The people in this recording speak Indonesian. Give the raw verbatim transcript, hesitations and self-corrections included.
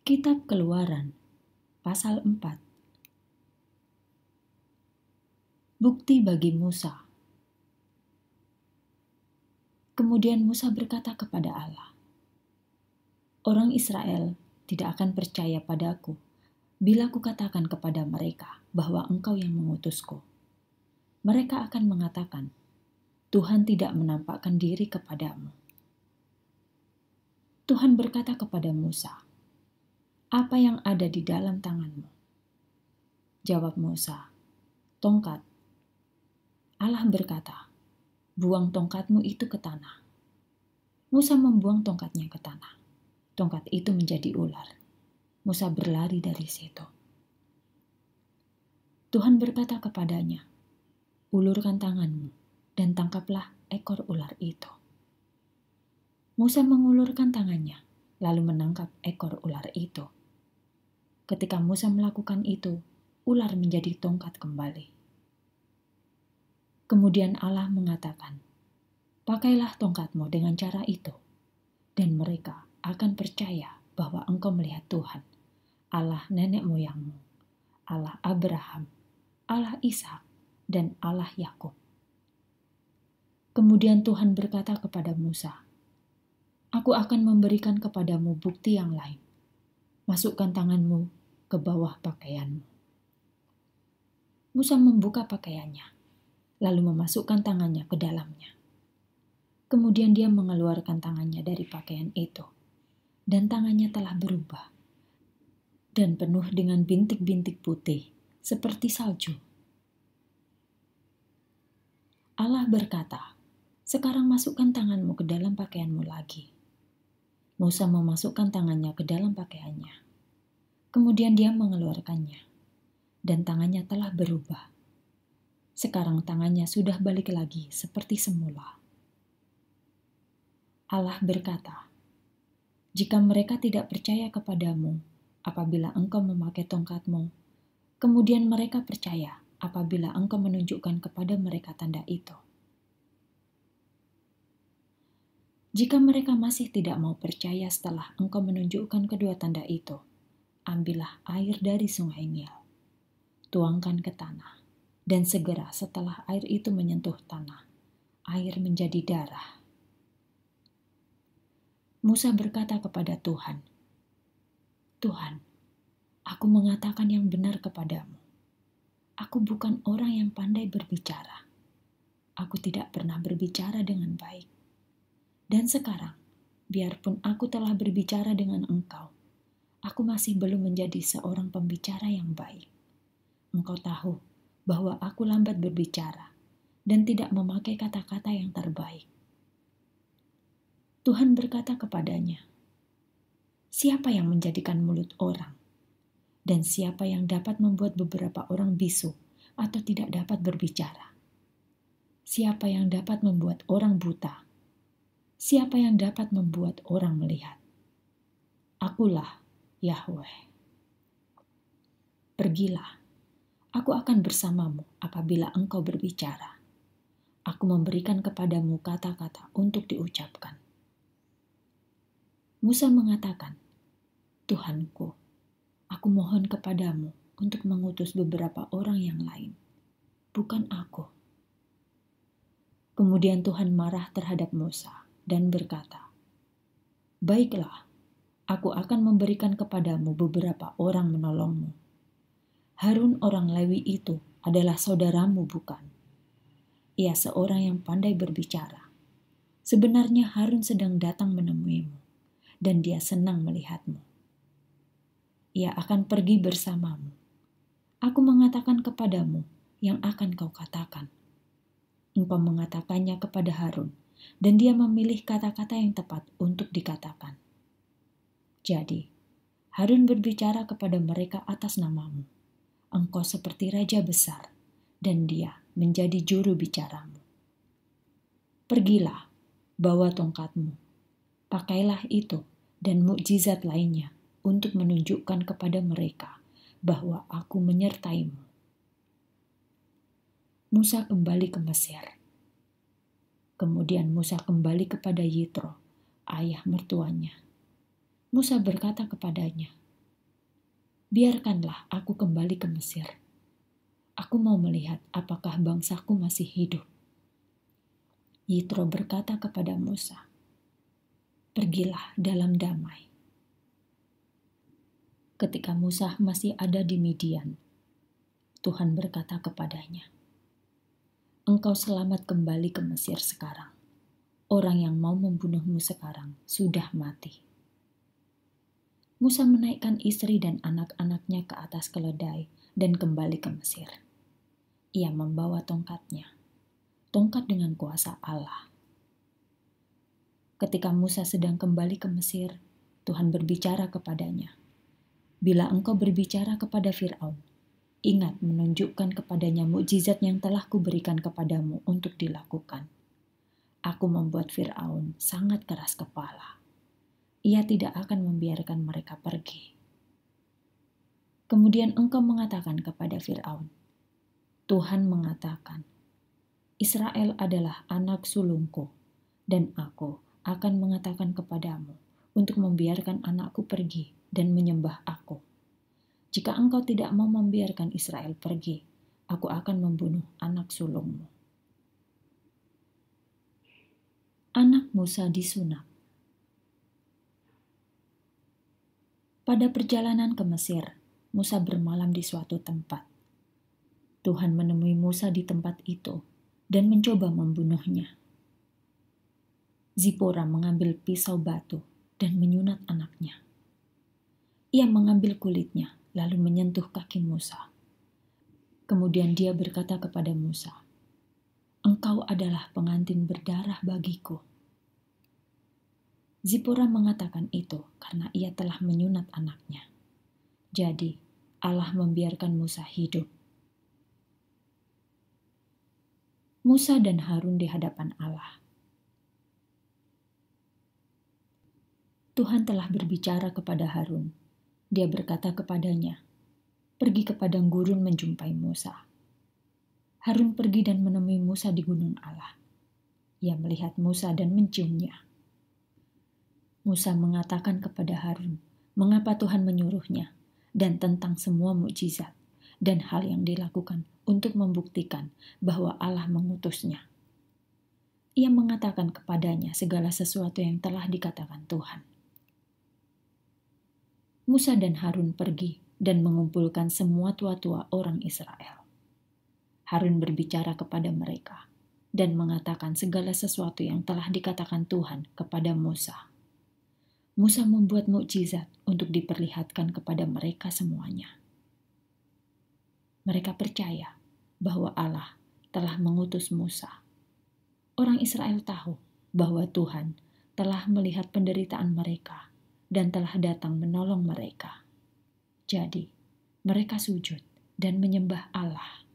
Kitab Keluaran, pasal empat. Bukti bagi Musa. Kemudian Musa berkata kepada Allah, "Orang Israel tidak akan percaya padaku bila kukatakan kepada mereka bahwa Engkau yang mengutusku. Mereka akan mengatakan, Tuhan tidak menampakkan diri kepadamu." Tuhan berkata kepada Musa, "Apa yang ada di dalam tanganmu?" Jawab Musa, "Tongkat." Allah berkata, "Buang tongkatmu itu ke tanah." Musa membuang tongkatnya ke tanah. Tongkat itu menjadi ular. Musa berlari dari situ. Tuhan berkata kepadanya, "Ulurkan tanganmu dan tangkaplah ekor ular itu." Musa mengulurkan tangannya, lalu menangkap ekor ular itu. Ketika Musa melakukan itu, ular menjadi tongkat kembali. Kemudian Allah mengatakan, "Pakailah tongkatmu dengan cara itu, dan mereka akan percaya bahwa engkau melihat Tuhan, Allah nenek moyangmu, Allah Abraham, Allah Ishak, dan Allah Yakub." Kemudian Tuhan berkata kepada Musa, "Aku akan memberikan kepadamu bukti yang lain. Masukkan tanganmu ke bawah pakaianmu." Musa membuka pakaiannya, lalu memasukkan tangannya ke dalamnya. Kemudian dia mengeluarkan tangannya dari pakaian itu, dan tangannya telah berubah dan penuh dengan bintik-bintik putih seperti salju. Allah berkata, "Sekarang masukkan tanganmu ke dalam pakaianmu lagi." Musa memasukkan tangannya ke dalam pakaiannya. Kemudian dia mengeluarkannya, dan tangannya telah berubah. Sekarang tangannya sudah balik lagi seperti semula. Allah berkata, "Jika mereka tidak percaya kepadamu apabila engkau memakai tongkatmu, kemudian mereka percaya apabila engkau menunjukkan kepada mereka tanda itu. Jika mereka masih tidak mau percaya setelah engkau menunjukkan kedua tanda itu, ambillah air dari sungai Nil, tuangkan ke tanah, dan segera setelah air itu menyentuh tanah, air menjadi darah." Musa berkata kepada Tuhan, "Tuhan, aku mengatakan yang benar kepadamu. Aku bukan orang yang pandai berbicara. Aku tidak pernah berbicara dengan baik. Dan sekarang, biarpun aku telah berbicara dengan engkau, aku masih belum menjadi seorang pembicara yang baik. Engkau tahu bahwa aku lambat berbicara dan tidak memakai kata-kata yang terbaik." Tuhan berkata kepadanya, "Siapa yang menjadikan mulut orang? Dan siapa yang dapat membuat beberapa orang bisu atau tidak dapat berbicara? Siapa yang dapat membuat orang buta? Siapa yang dapat membuat orang melihat? Akulah Yahweh. Pergilah, aku akan bersamamu apabila engkau berbicara. Aku memberikan kepadamu kata-kata untuk diucapkan." Musa mengatakan, "Tuhanku, aku mohon kepadamu untuk mengutus beberapa orang yang lain, bukan aku." Kemudian Tuhan marah terhadap Musa dan berkata, "Baiklah, aku akan memberikan kepadamu beberapa orang menolongmu. Harun orang Lewi itu adalah saudaramu, bukan? Ia seorang yang pandai berbicara. Sebenarnya Harun sedang datang menemuimu, dan dia senang melihatmu. Ia akan pergi bersamamu. Aku mengatakan kepadamu yang akan kau katakan. Engkau mengatakannya kepada Harun, dan dia memilih kata-kata yang tepat untuk dikatakan. Jadi, Harun berbicara kepada mereka atas namamu. Engkau seperti raja besar, dan dia menjadi juru bicaramu. Pergilah, bawa tongkatmu, pakailah itu dan mukjizat lainnya untuk menunjukkan kepada mereka bahwa aku menyertaimu." Musa kembali ke Mesir. Kemudian Musa kembali kepada Yitro, ayah mertuanya. Musa berkata kepadanya, biarkanlah aku kembali ke Mesir. Aku mau melihat apakah bangsaku masih hidup." Yitro berkata kepada Musa, "Pergilah dalam damai." Ketika Musa masih ada di Midian, Tuhan berkata kepadanya, "Engkau selamat kembali ke Mesir sekarang. Orang yang mau membunuhmu sekarang sudah mati." Musa menaikkan istri dan anak-anaknya ke atas keledai dan kembali ke Mesir. Ia membawa tongkatnya, tongkat dengan kuasa Allah. Ketika Musa sedang kembali ke Mesir, Tuhan berbicara kepadanya, "Bila engkau berbicara kepada Firaun, ingat menunjukkan kepadanya mukjizat yang telah kuberikan kepadamu untuk dilakukan. Aku membuat Firaun sangat keras kepala. Ia tidak akan membiarkan mereka pergi. Kemudian engkau mengatakan kepada Firaun, 'Tuhan mengatakan, Israel adalah anak sulungku, dan aku akan mengatakan kepadamu untuk membiarkan anakku pergi dan menyembah aku. Jika engkau tidak mau membiarkan Israel pergi, aku akan membunuh anak sulungmu.'" Anak Musa disunat. Pada perjalanan ke Mesir, Musa bermalam di suatu tempat. Tuhan menemui Musa di tempat itu dan mencoba membunuhnya. Zipora mengambil pisau batu dan menyunat anaknya. Ia mengambil kulitnya lalu menyentuh kaki Musa. Kemudian dia berkata kepada Musa, "Engkau adalah pengantin berdarah bagiku." Zipora mengatakan itu karena ia telah menyunat anaknya. Jadi Allah membiarkan Musa hidup. Musa dan Harun di hadapan Allah. Tuhan telah berbicara kepada Harun. Dia berkata kepadanya, "Pergi ke padang gurun menjumpai Musa." Harun pergi dan menemui Musa di gunung Allah. Ia melihat Musa dan menciumnya. Musa mengatakan kepada Harun mengapa Tuhan menyuruhnya dan tentang semua mukjizat dan hal yang dilakukan untuk membuktikan bahwa Allah mengutusnya. Ia mengatakan kepadanya segala sesuatu yang telah dikatakan Tuhan. Musa dan Harun pergi dan mengumpulkan semua tua-tua orang Israel. Harun berbicara kepada mereka dan mengatakan segala sesuatu yang telah dikatakan Tuhan kepada Musa. Musa membuat mukjizat untuk diperlihatkan kepada mereka semuanya. Mereka percaya bahwa Allah telah mengutus Musa. Orang Israel tahu bahwa Tuhan telah melihat penderitaan mereka dan telah datang menolong mereka. Jadi, mereka sujud dan menyembah Allah.